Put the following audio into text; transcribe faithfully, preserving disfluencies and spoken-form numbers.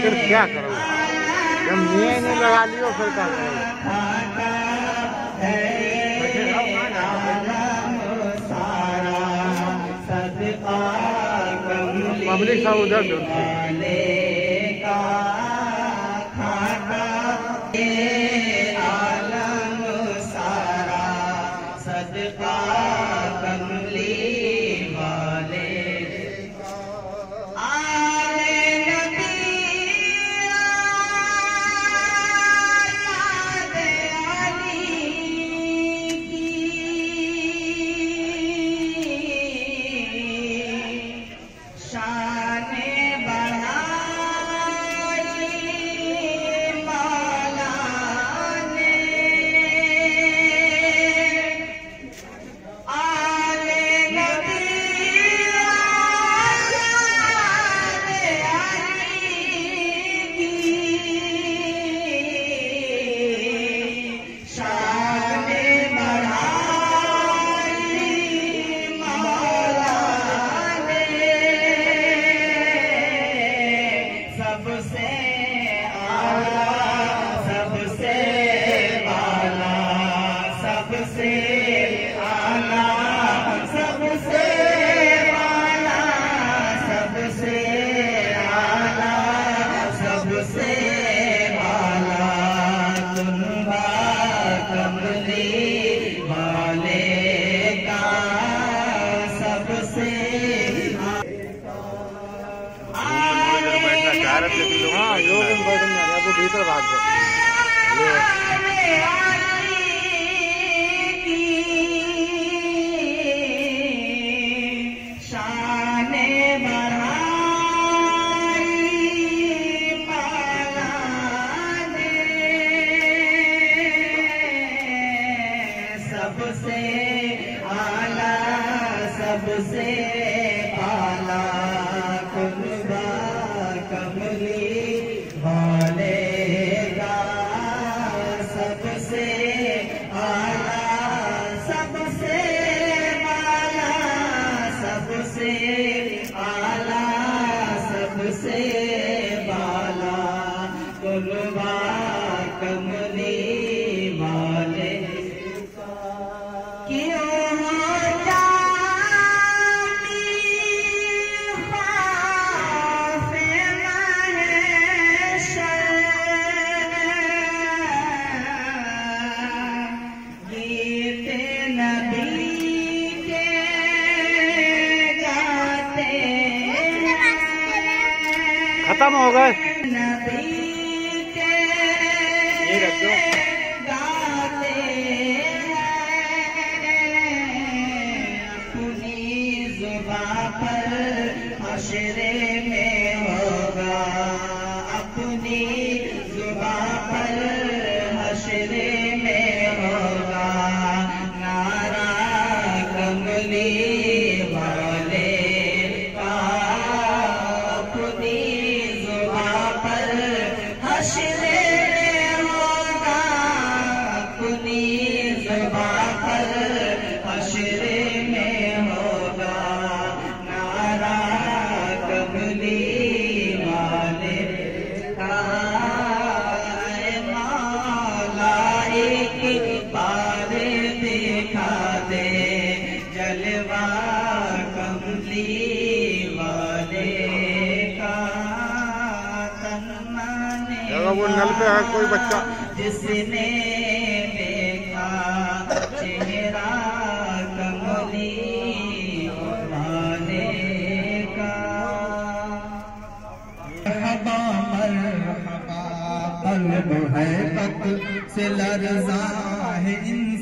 फिर क्या करो, जब निये नहीं लगा लियो फिर क्या करो। पब्लिक सब उधर ढूंढती हाँ लोग वो भीतर भाग गए। सबसे आला सबसे आला कुर्बा कमली वालेगा, सबसे आला सबसे आला सबसे आला सबसे आला कुर्बा कमली वाले खत्म हो गए। ये रख दो। अपनी जुबान पर हश्रे में होगा, अपनी जुबान पर हश्रे में होगा, नारा कमली वाले का अपनी जुबान पर हश्रे में होगा, अपनी जुबान पर हश्रे में होगा, नारा कमली वाले का। मौला एक बार दिखा दे जलवा कमली वाले का, तन माने वो नल पे है कोई बच्चा, जिसने देखा चेहरा कमली वाले का। मरहबा मरहबा पल मोहब्बत से लरज़ा है।